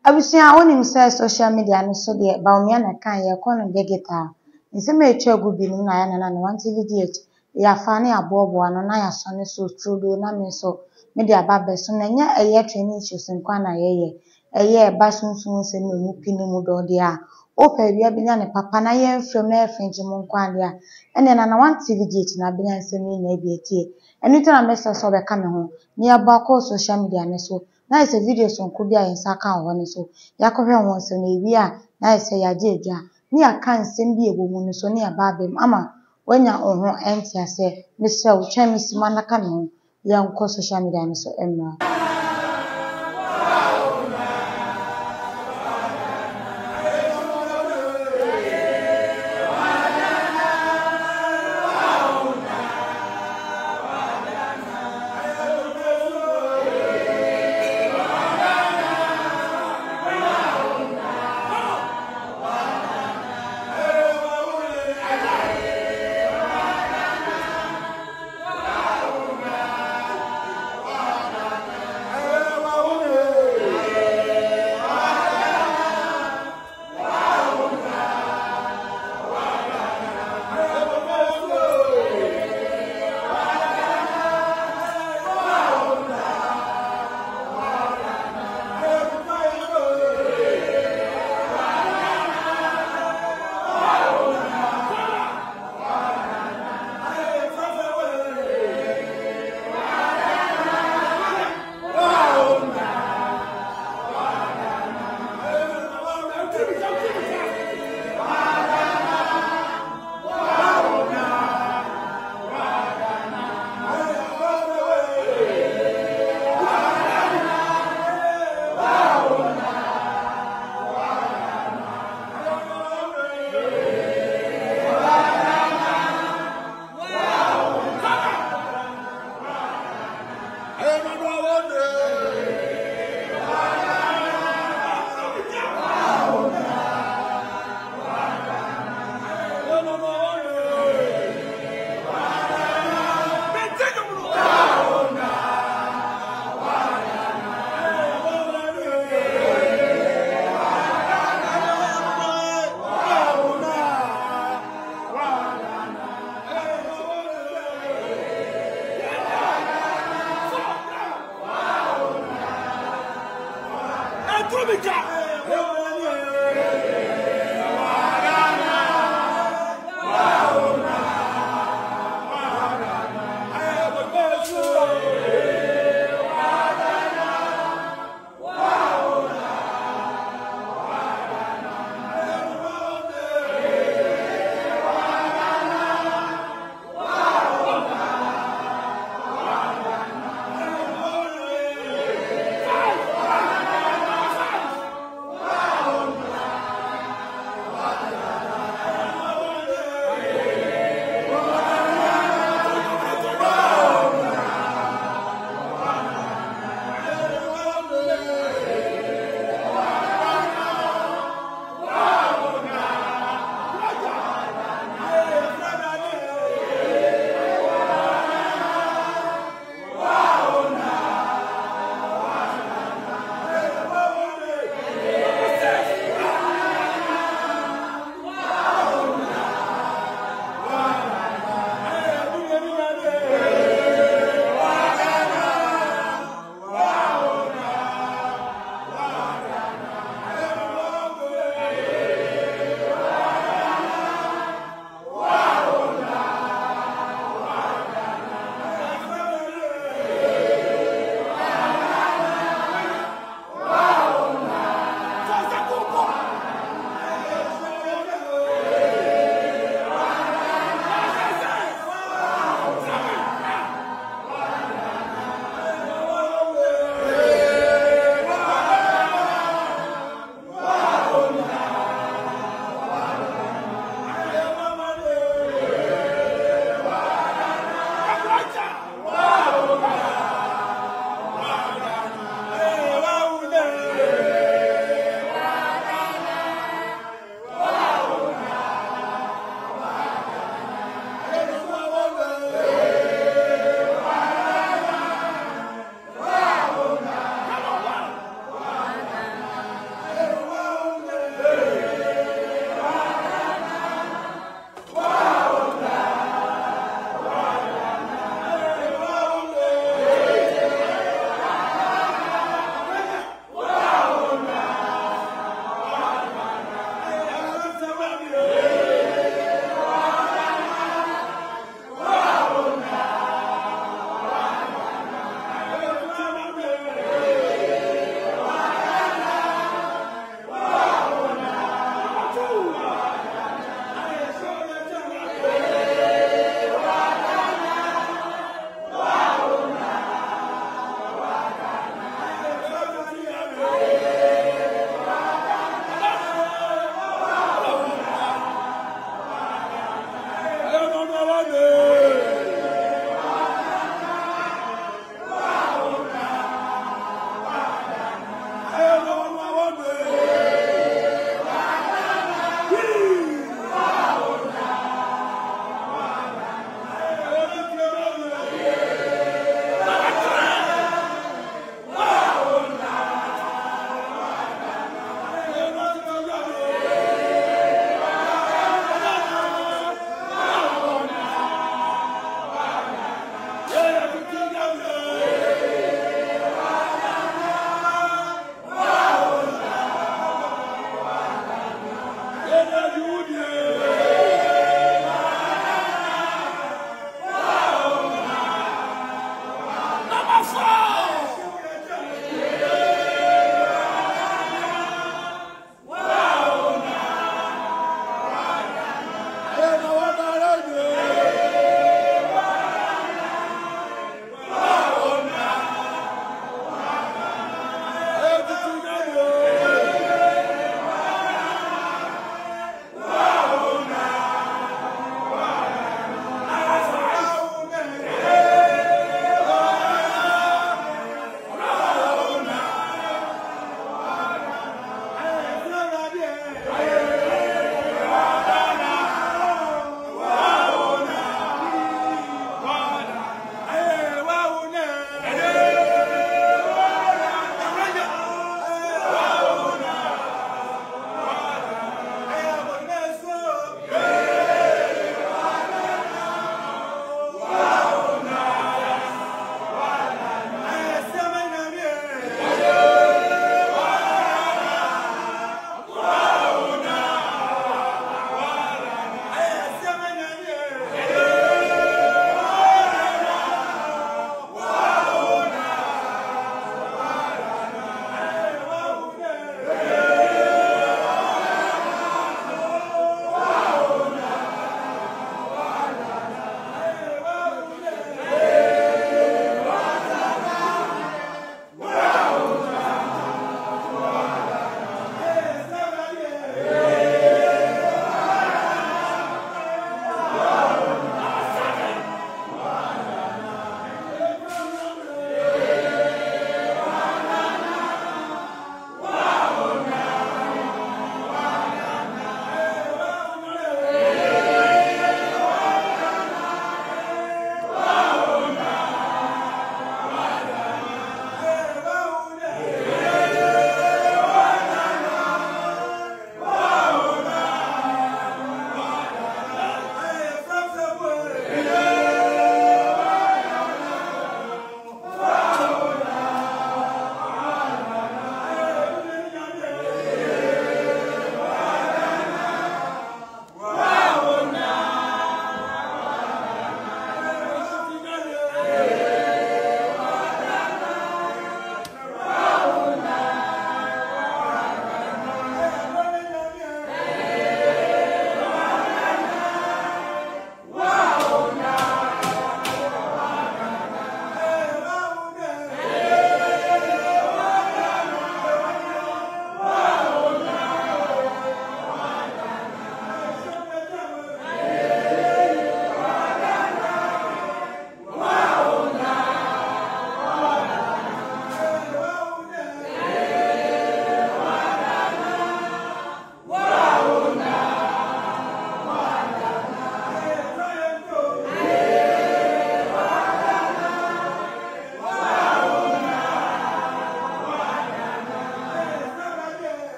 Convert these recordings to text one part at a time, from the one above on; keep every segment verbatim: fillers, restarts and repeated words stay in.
Abusia woni mse social media no so de ba omia na kan ye kono digital. Nseme etwa gu bi no na ya na na one T V D H ya fa na ya bobo ano na ya so ne so trudo na me so me de aba be so na nya eye training issues nkwa na ye ye eye ba sunsun se no mu pini mu do de a opa bia bi na ne papa na ye mfrem na efenji mu nkwa de a ene na na one T V D H na bi na nseme na bi etie eni to na me so so be ka me ho ni aba ko social media ne so na ise videos nko bia yensa ka ho ne so yakohwe won so na ewi a na ise ya je edwa ni aka nsem bi ebo mu no so ne aba abem ama wanya oho enti ase misra wo twa misima na ka no ya nko social media ne so emma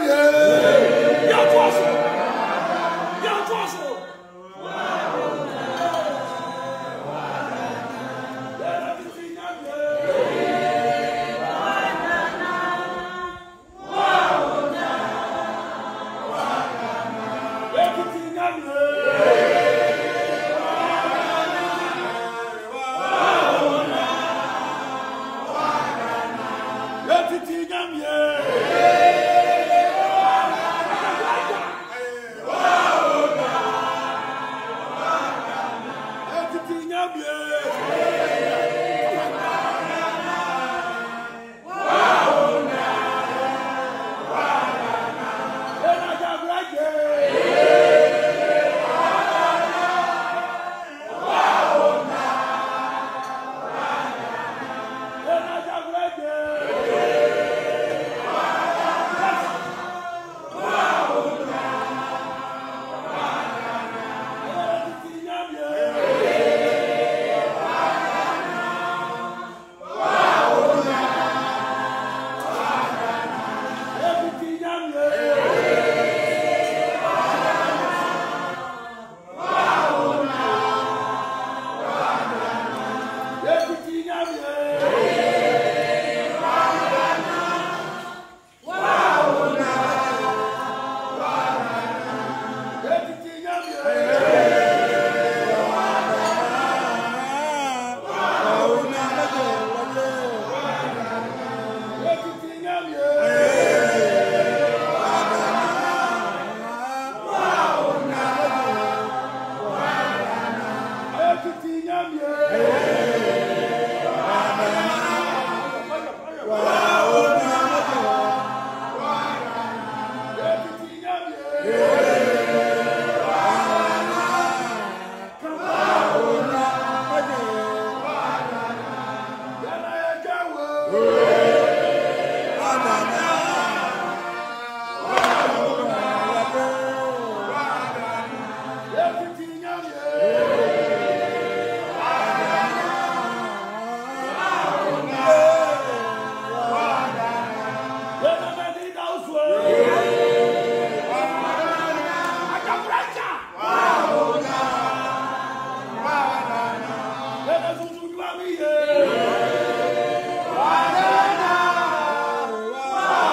Wow.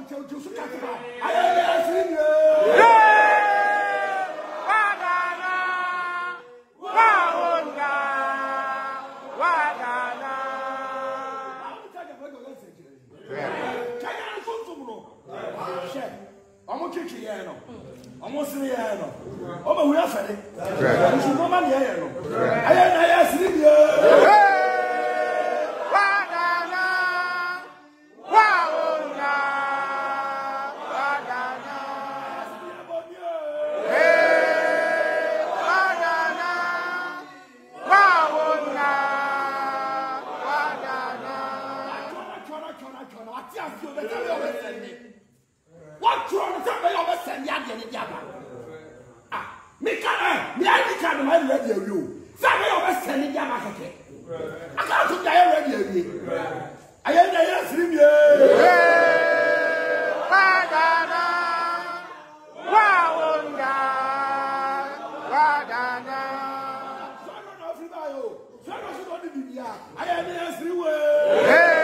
Almost three years. Oh, but we are ready. We should go man here. I am sleep here. What trying to tell me over send Yadi and Yaba? Ah, me can't, me I can't mind ready you. Family over sending Yama. I can't do that ready. I am there, sleep here. I am there, sleep here.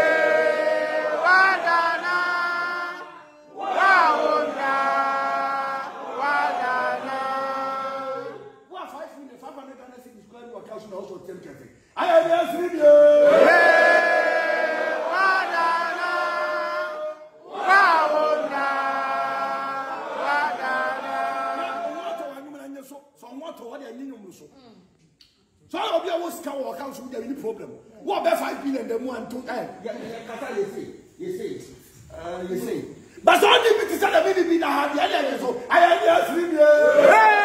I am there, sleep here. So I'll be a was cow accounts with any problem. What about five billion the one to end? You see, you see, uh, you see. But only because I didn't be the hard, so I am there, sleep here.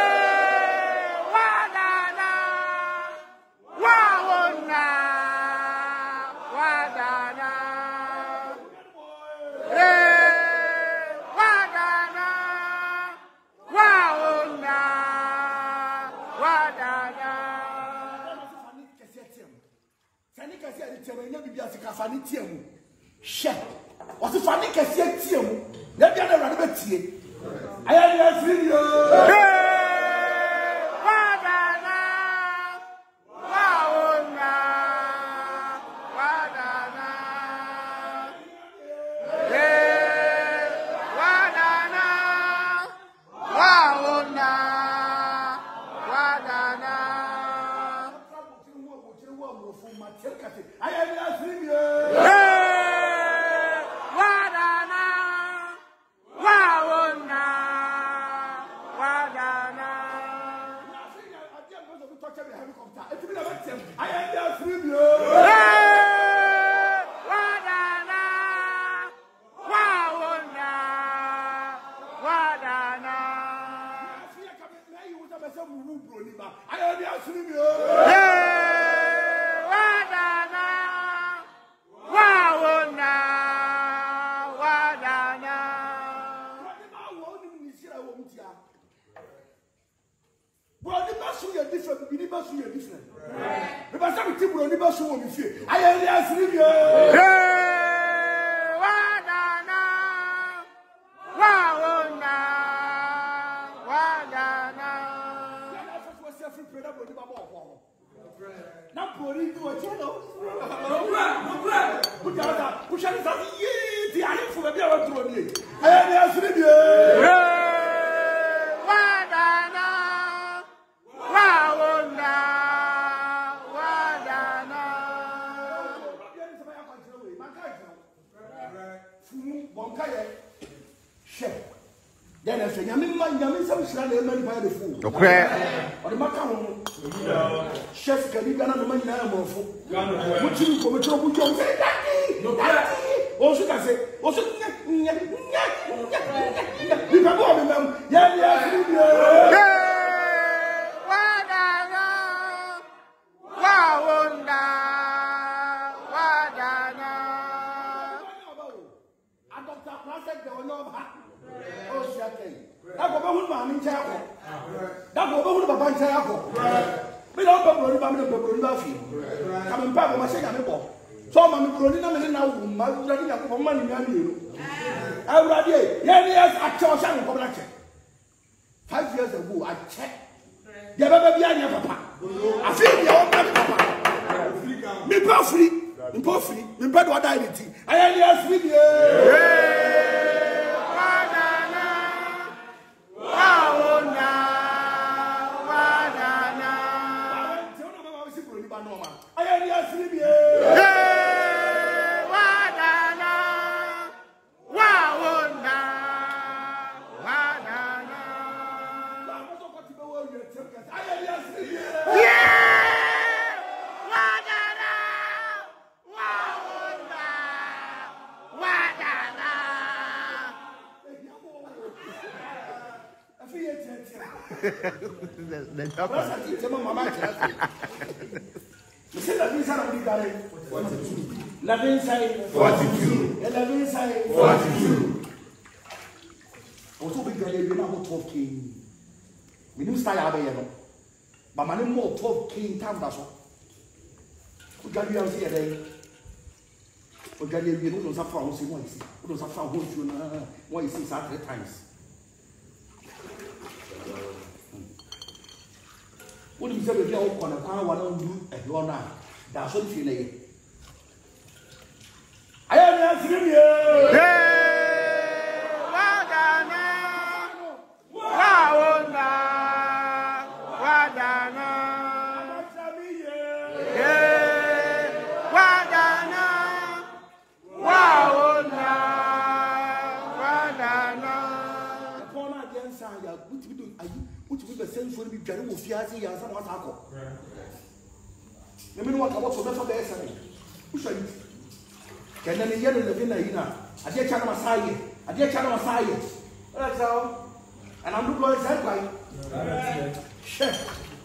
Share. What's the funny case here? Let me have a rabbit here. I am here. I am here. I am there through you. I am there through you. Different, we never see you different. If I say we will never show me fear. I am there sleep you. Now, poor you a channel. No, no, put out, push out the eye for a beer to me. I am there sleep you. Then I say, Yamin, Yamin, some Sunday man by the fool. Okay. Or the Macron. Chef Caligan, the money now, which you come to put your say, Daddy, also can say, also, you can go with them. Yeah, yeah, that go back man in chapel. That go back to Papa chapel. We don't go to Papa to Papa. Come and Papa, my second boy. So, I'm going to now. My ready for money. I'm ready. Yes, I chose some production. Five years ago, I checked. You never be any papa. I feel your own papa. Me perfectly, me perfectly, me better what I did. I am here with you. The doctor. Mama, you said that these are the guy. Eleven side. Forty-two. Eleven side. Forty-two. Also, we got a little twelve king. We didn't start out there, but my name more twelve king time. That's all. We got you here today. We got you. We don't have found see one. We don't have found one. You know, one is Saturday times. What do you say? We are all going to come one on you and you are not. That's what you need. I am answering you. For me, Jerry will fear see as someone's uncle. You mean what I was for the best? Who shall you? Can then hear the dinner? I did channel Messiah. I did channel Messiah. That's all. And I'm not going to say why. Chef.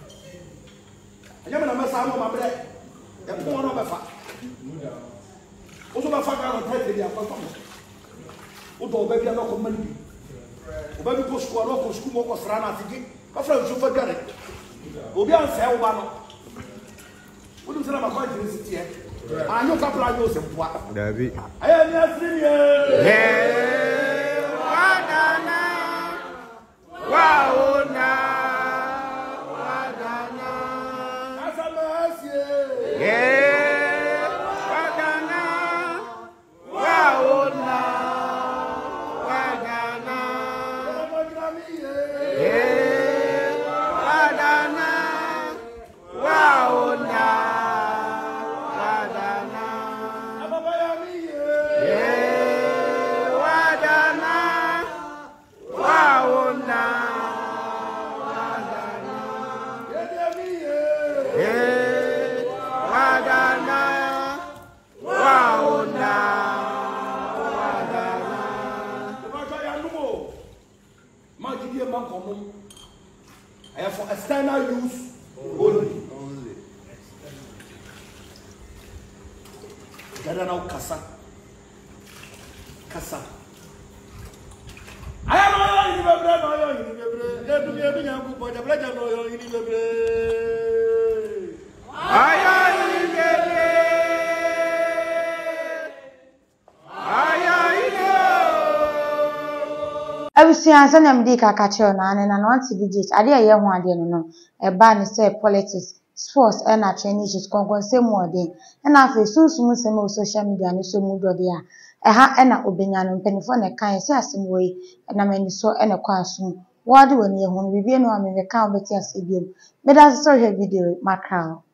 I am a Messiah on my bread. And one of my fat. Also, my father on take the apple. Although baby, I'm not coming. Baby, go school, go school, go Strana. After you forget it, we'll be on sale. What do you say about my city? I know a couple of years of what? David. I am not I have for external use only. Only. Gather now, Kasa. Kasa. I am not in the bread, no, in the bread. Let me have a good boy, the bread, no, in the bread. I am in the Abusia sana mdika kacheo na ane na nwanti vigit ade ye ho ade no no e ba ne say politics sports e na training issues konkonse mu ode e na afi sunsun se me social media ne so mu dode a e ha e na obenya no mpanifo ne kan se asem wo yi na mani so e ne kwa asum wo ade woni ye ho bibie no amebe kan obeti asebiem me da so hwe video makao